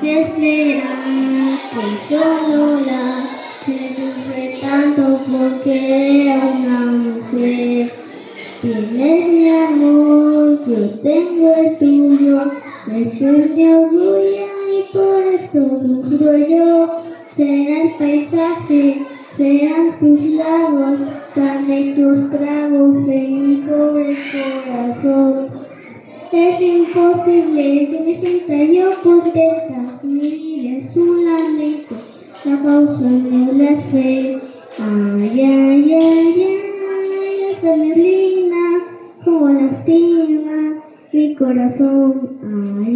¿qué será? Que yo no la seduce tanto porque era una mujer. Tienes mi amor, yo tengo el tuyo, eso me orgullo y por eso sufro yo. Será el paisaje, serán tus lagos, tan hechos tragos en mi pobre corazón. Es imposible que me sienta yo contenta, mi vida es un lamento, la causa no la sé. Ay, ay, ay, ay, esa neblina como lastima mi corazón. Ay,